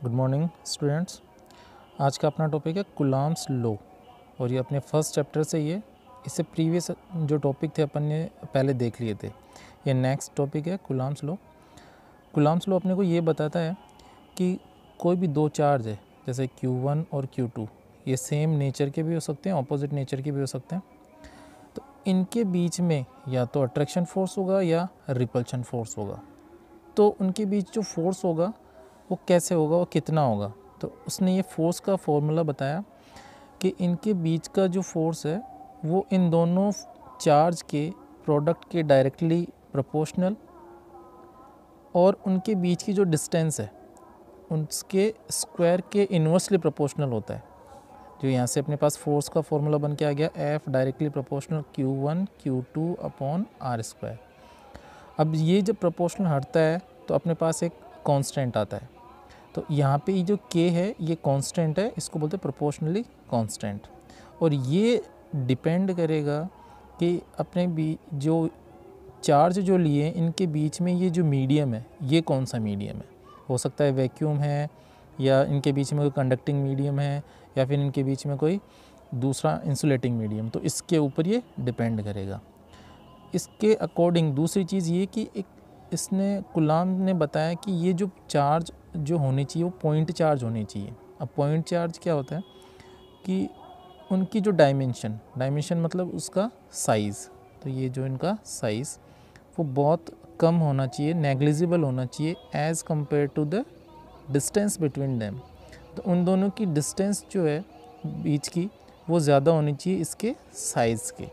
Good morning students. आज का अपना टॉपिक है कुलाम्स लॉ और ये अपने फर्स्ट चैप्टर से ये इससे प्रीवियस जो टॉपिक थे अपन ने पहले देख लिए थे। ये नेक्स्ट टॉपिक है कुलाम्स लॉ। कुलाम्स लॉ अपने को ये बताता है कि कोई भी दो चार्ज है जैसे Q1 और Q2, ये सेम नेचर के भी हो सकते हैं, ऑपोजिट नेचर के भी हो सकते हैं। तो इनके बीच में या तो अट्रैक्शन फोर्स होगा या रिपल्शन फोर्स होगा। तो उनके बीच जो फोर्स होगा वो कैसे होगा, वो कितना होगा। तो उसने ये फोर्स का फॉर्मूला बताया कि इनके बीच का जो फोर्स है वो इन दोनों चार्ज के प्रोडक्ट के डायरेक्टली प्रोपोर्शनल और उनके बीच की जो डिस्टेंस है उसके स्क्वायर के इन्वर्सली प्रोपोर्शनल होता है। जो यहाँ से अपने पास फोर्स का फॉर्मूला बन के आ गया F directly proportional Q1 Q2 upon R square. अब ये जब प्रोपोर्शनल हटता है तो अपने पास एक कांस्टेंट आता है। तो यहाँ पे ये जो K है ये कांस्टेंट है, इसको बोलते हैं प्रोपोर्शनली कांस्टेंट। और ये डिपेंड करेगा कि अपने भी जो चार्ज जो लिए इनके बीच में ये जो मीडियम है ये कौन सा मीडियम है। हो सकता है वैक्यूम है या इनके बीच में कोई कंडक्टिंग मीडियम है या फिर इनके बीच में कोई दूसरा इंसुलेटिंग मीडियम। तो इसके ऊपर ये डिपेंड करेगा। इसके अकॉर्डिंग दूसरी चीज़ ये कि एक इसने कुलाम्ब ने बताया कि ये जो चार्ज जो होनी चाहिए वो पॉइंट चार्ज होनी चाहिए। अब पॉइंट चार्ज क्या होता है कि उनकी जो डायमेंशन मतलब उसका साइज़। तो ये जो इनका साइज़ वो बहुत कम होना चाहिए, नेग्लिजिबल होना चाहिए as compared to the distance between them. तो उन दोनों की डिस्टेंस जो है बीच की वो ज़्यादा होनी चाहिए इसके साइज़ के।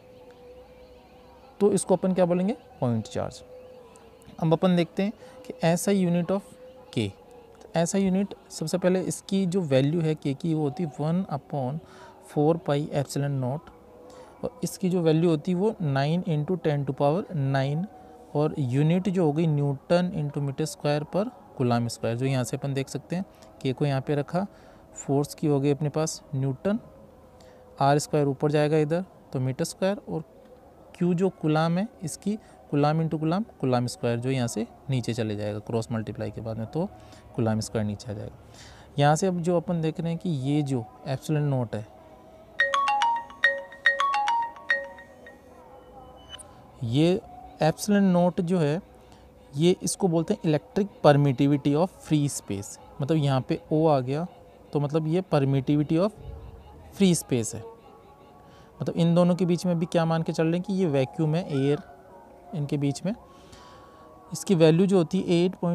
तो इसको अपन क्या बोलेंगे, पॉइंट चार्ज। अब अपन देखते हैं कि ऐसा यूनिट ऑफ K। ऐसा यूनिट सबसे पहले इसकी जो वैल्यू है K की वो होती है 1/4 पाई एप्सिलॉन नॉट और इसकी जो वैल्यू होती है वो 9 × 10⁹ और यूनिट जो हो गई न्यूटन × मीटर स्क्वायर पर कूलम्ब स्क्वायर। जो यहाँ से अपन देख सकते हैं K को यहाँ पे रखा, फोर्स की हो गई अपने पास न्यूटन, R स्क्वायर ऊपर जाएगा इधर तो मीटर स्क्वायर और Q जो कूलम्ब है इसकी कूलम्ब × कूलम्ब स्क्वायर जो यहाँ से नीचे चले जाएगा क्रॉस मल्टीप्लाई के बाद में, तो कूलम्ब स्क्वायर नीचे आ जाएगा। यहाँ से अब जो अपन देख रहे हैं कि ये जो एप्सिलॉन नॉट है ये एप्सिलॉन नॉट जो है ये इसको बोलते हैं electric permittivity of free space. मतलब यहाँ पे O आ गया तो मतलब ये परमिटिविटी ऑफ फ्री स्पेस है। मतलब इन दोनों के बीच में भी क्या मान के चल रहे हैं कि ये वैक्यूम है, एयर इनके बीच में। इसकी वैल्यू जो होती है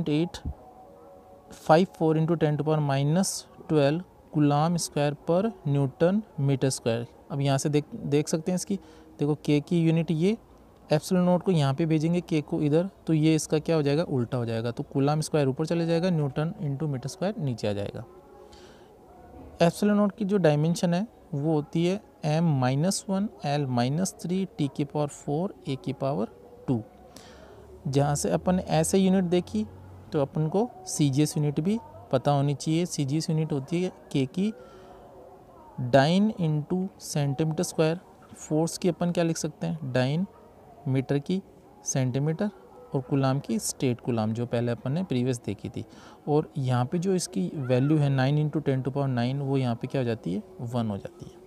8.854 × 10⁻⁻12 कूलम्ब स्क्वायर पर न्यूटन मीटर स्क्वायर। अब यहाँ से देख सकते हैं इसकी, देखो K की यूनिट ये, एप्सिलॉन नॉट को यहाँ पे भेजेंगे K को इधर तो ये इसका क्या हो जाएगा, उल्टा हो जाएगा। तो कूलम्ब स्क्वायर ऊपर चले जाएगा, न्यूटन × मीटर स्क्वायर नीचे आ जाएगा। एप्सिलॉन नॉट की जो डायमेंशन है वो होती है m-1 l-3 t⁴ a⁴ जहाँ से अपन ऐसे यूनिट देखी तो अपन को CGS यूनिट भी पता होनी चाहिए। CGS यूनिट होती है K की डाइन × सेंटीमीटर स्क्वायर। फोर्स की अपन क्या लिख सकते हैं, डाइन, मीटर की सेंटीमीटर और कूलम्ब की स्टेट कूलम्ब जो पहले अपन ने प्रीवियस देखी थी। और यहाँ पे जो इसकी वैल्यू है 9 × 10⁹ वो यहाँ पे क्या हो जाती है, 1 हो जाती है।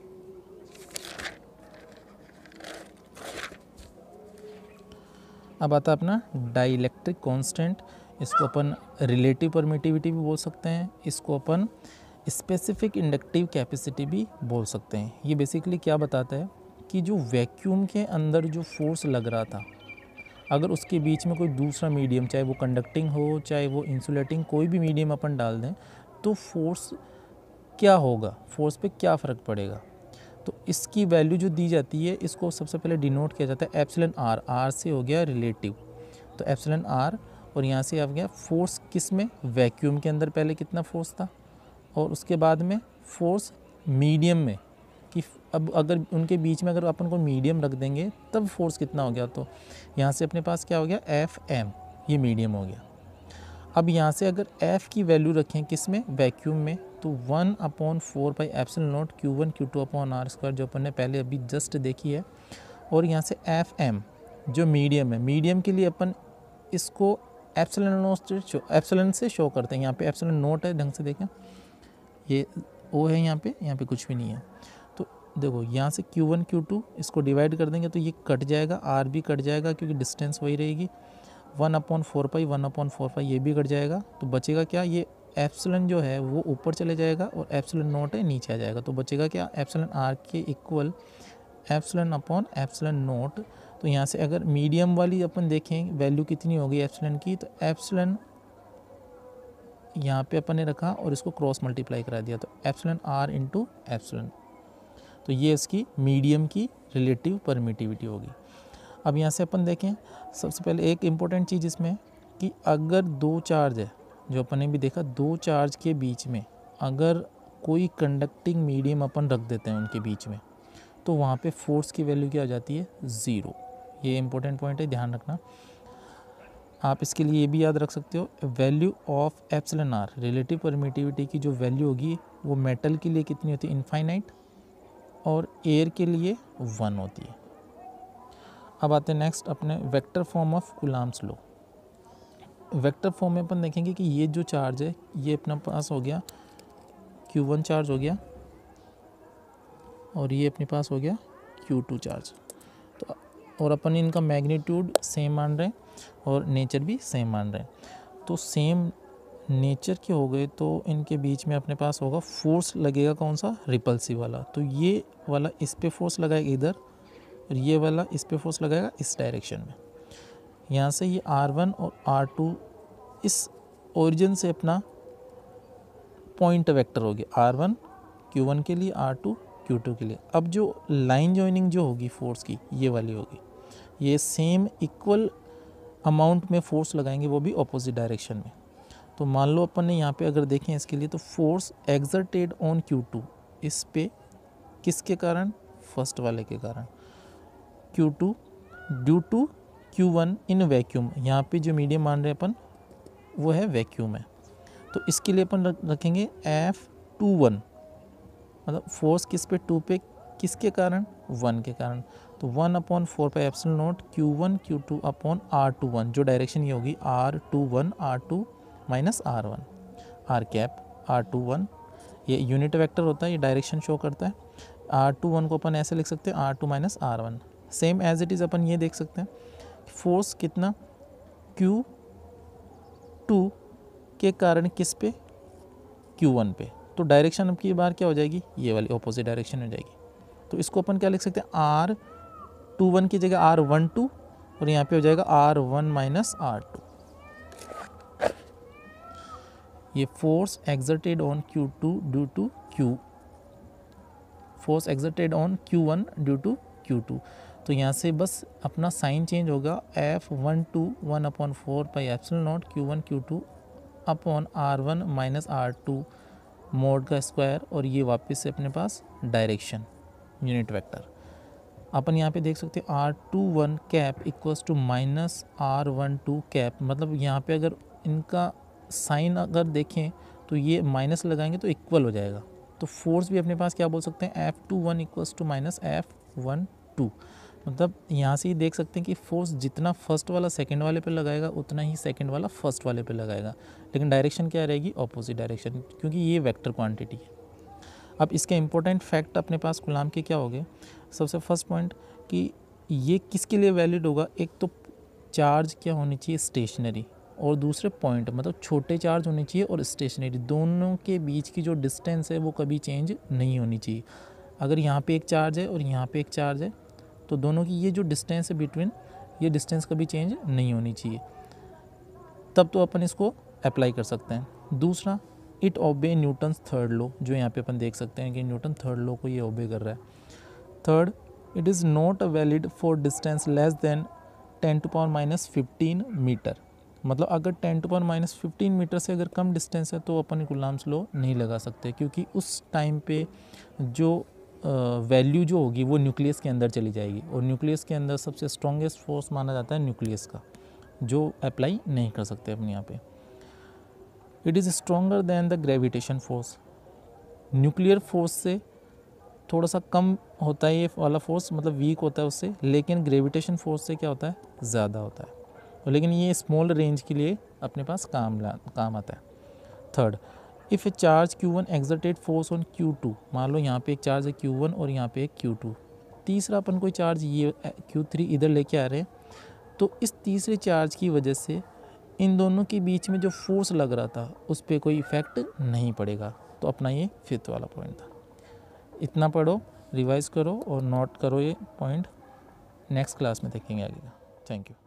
अब आता है अपना डाइलेक्ट्रिक कांस्टेंट। इसको अपन रिलेटिव परमिटिविटी भी बोल सकते हैं, इसको अपन स्पेसिफिक इंडक्टिव कैपेसिटी भी बोल सकते हैं। ये बेसिकली क्या बताता है कि जो वैक्यूम के अंदर जो फोर्स लग रहा था अगर उसके बीच में कोई दूसरा मीडियम, चाहे वो कंडक्टिंग हो चाहे वो इंसुलेटिंग, कोई भी मीडियम अपन डाल दें तो फोर्स क्या होगा, फोर्स पे क्या फ़र्क पड़ेगा। तो इसकी वैल्यू जो दी जाती है इसको सबसे पहले डिनोट किया जाता है एप्सिलॉन R। R से हो गया रिलेटिव, तो एप्सिलॉन R और यहाँ से आ गया फोर्स किस में, वैक्यूम के अंदर पहले कितना फोर्स था और उसके बाद में फोर्स मीडियम में कि अब अगर उनके बीच में अगर अपन को मीडियम रख देंगे तब फोर्स कितना हो गया। तो यहाँ से अपने पास क्या हो गया, FM, ये मीडियम हो गया। अब यहाँ से अगर F की वैल्यू रखें किस में, वैक्यूम में, तो 1/4 pi epsilon naught Q1 Q2 upon R square जो अपन ने पहले अभी जस्ट देखी है। और यहाँ से FM जो मीडियम है, मीडियम के लिए अपन इसको एप्सिलॉन से शो करते हैं। यहाँ पे एप्सिलॉन नोट है, ढंग से देखें, ये ओ है यहाँ पे कुछ भी नहीं है। तो देखो यहाँ से Q1 Q2 इसको डिवाइड कर देंगे तो ये कट जाएगा, R भी कट जाएगा क्योंकि डिस्टेंस वही रहेगी, 1/4 1/4 ये भी कट जाएगा। तो बचेगा क्या, ये एप्सिलॉन जो है वो ऊपर चले जाएगा और एप्सिलॉन नोट है नीचे आ जाएगा। तो बचेगा क्या, एप्सिलॉन R के इक्वल एप्सिलॉन नोट। तो यहाँ से अगर मीडियम वाली अपन देखें वैल्यू कितनी होगी एप्सिलॉन की, तो एप्सिलॉन यहाँ पे अपन ने रखा और इसको क्रॉस मल्टीप्लाई करा दिया, तो एप्सिलॉन R इंटू एप्सिलॉन। तो ये इसकी मीडियम की रिलेटिव परमिटिविटी होगी। अब यहाँ से अपन देखें, सबसे पहले एक इम्पोर्टेंट चीज़ इसमें कि अगर दो चार्ज है, जो अपन ने भी देखा, दो चार्ज के बीच में अगर कोई कंडक्टिंग मीडियम अपन रख देते हैं उनके बीच में, तो वहाँ पे फोर्स की वैल्यू क्या हो जाती है, 0। ये इंपॉर्टेंट पॉइंट है, ध्यान रखना। आप इसके लिए ये भी याद रख सकते हो, value of epsilon R, relative permittivity की जो वैल्यू होगी वो मेटल के लिए कितनी होती है, इनफाइनाइट, और एयर के लिए 1 होती है। अब आते हैं नेक्स्ट अपने vector form of Coulomb's law. Vector form में अपन देखेंगे कि ये जो चार्ज है ये अपना पास हो गया Q1 चार्ज हो गया और ये अपने पास हो गया Q2 चार्ज। तो और अपन इनका मैग्नीट्यूड सेम मान रहे हैं और नेचर भी सेम मान रहे हैं। तो सेम नेचर के हो गए तो इनके बीच में अपने पास होगा फोर्स लगेगा, कौन सा, रिपल्सिव वाला। तो ये वाला इस पे फोर्स लगाएगा इधर और ये वाला इस पे फोर्स लगाएगा इस डायरेक्शन में। यहाँ से ये R1 और R2 इस ओरिजिन से अपना पॉइंट वेक्टर हो गया, R1 Q1 के लिए, R2 Q2 के लिए। अब जो लाइन जॉइनिंग जो होगी फोर्स की, ये वाली होगी, ये सेम इक्वल अमाउंट में फोर्स लगाएंगे, वो भी ऑपोजिट डायरेक्शन में। तो मान लो अपन ने यहाँ पे अगर देखें इसके लिए, तो फोर्स एक्सर्टेड ऑन Q2 इस पे किसके कारण, फर्स्ट वाले के कारण, Q2 due to Q1 in vacuum. यहाँ पे जो मीडियम मान रहे हैं अपन वो है वैक्यूम है। तो इसके लिए अपन रखेंगे F21, मतलब फोर्स किस पे, 2 पे, किसके कारण, 1 के कारण। तो 1/4 pi epsilon naught Q1 Q2 upon R21, जो डायरेक्शन ये होगी R21 R2 minus R1 R cap R21, ये यूनिट वेक्टर होता है, ये डायरेक्शन शो करता है। R21 को अपन ऐसे लिख सकते हैं R2 minus R1। Same as it is अपन ये देख सकते हैं फोर्स कितना, Q2 के कारण किस पे, Q1 पे। तो डायरेक्शन अब की बार क्या हो जाएगी, ये वाली ऑपोजिट डायरेक्शन हो जाएगी। तो इसको अपन क्या लिख सकते हैं, R21 की जगह R12 और यहाँ पे हो जाएगा R1 माइनस R2। ये force exerted on Q2 due to force exerted on Q1 due to Q2। तो यहाँ से बस अपना साइन चेंज होगा, F12 1/4 pi epsilon naught Q1 Q2 upon R1 minus R2 mod का स्क्वायर, और ये वापस से अपने पास डायरेक्शन यूनिट वेक्टर। अपन यहाँ पे देख सकते हैं R21 cap equals to minus R12 cap, मतलब यहाँ पे अगर इनका साइन अगर देखें तो ये माइनस लगाएंगे तो इक्वल हो जाएगा। तो फोर्स भी अपने पास क्या बोल सकते हैं, F21 equals to minus F12। मतलब यहाँ से ही देख सकते हैं कि फोर्स जितना फर्स्ट वाला सेकंड वाले पे लगाएगा उतना ही सेकंड वाला फर्स्ट वाले पे लगाएगा, लेकिन डायरेक्शन क्या रहेगी, ऑपोजिट डायरेक्शन, क्योंकि ये वेक्टर क्वांटिटी है। अब इसके इंपॉर्टेंट फैक्ट अपने पास कूलम्ब के क्या हो गए। सबसे फर्स्ट पॉइंट कि ये किसके लिए वैलिड होगा, एक तो चार्ज क्या होनी चाहिए, स्टेशनरी, और दूसरे पॉइंट मतलब छोटे चार्ज होने चाहिए और स्टेशनरी, दोनों के बीच की जो डिस्टेंस है वो कभी चेंज नहीं होनी चाहिए। अगर यहाँ पे एक चार्ज है और यहाँ पे एक चार्ज है तो दोनों की ये जो डिस्टेंस है बिटवीन, ये डिस्टेंस कभी चेंज नहीं होनी चाहिए, तब तो अपन इसको अप्लाई कर सकते हैं। दूसरा, इट ओबे न्यूटन्स थर्ड लॉ, जो यहाँ पे अपन देख सकते हैं कि न्यूटन थर्ड लॉ को ये ओबे कर रहा है। Third, it is not valid for distance less than 10⁻⁻15 metre, मतलब अगर 10⁻⁻15 मीटर से अगर कम डिस्टेंस है तो अपन कूलम्ब्स लॉ नहीं लगा सकते, क्योंकि उस टाइम पे जो वैल्यू जो होगी वो न्यूक्लियस के अंदर चली जाएगी, और न्यूक्लियस के अंदर सबसे स्ट्रॉन्गेस्ट फोर्स माना जाता है न्यूक्लियस का, जो अप्लाई नहीं कर सकते अपन यहाँ पे। It is stronger than the gravitation force, nuclear force से थोड़ा सा कम होता है ये वाला फोर्स, मतलब वीक होता है उससे, लेकिन ग्रेविटेशन फोर्स से क्या होता है, ज़्यादा होता है। लेकिन ये स्मॉल रेंज के लिए अपने पास काम आता है। Third, if a charge Q1 exerted force on Q2, मान लो यहाँ पे एक चार्ज है Q1 और यहाँ पे एक Q2, तीसरा अपन कोई चार्ज ये Q3 इधर लेके आ रहे हैं, तो इस तीसरे चार्ज की वजह से इन दोनों के बीच में जो फोर्स लग रहा था उस पर कोई इफ़ेक्ट नहीं पड़ेगा। तो अपना ये फिफ्थ वाला पॉइंट था। इतना पढ़ो, रिवाइज करो और नोट करो ये पॉइंट, नेक्स्ट क्लास में देखेंगे आगे का। Thank you.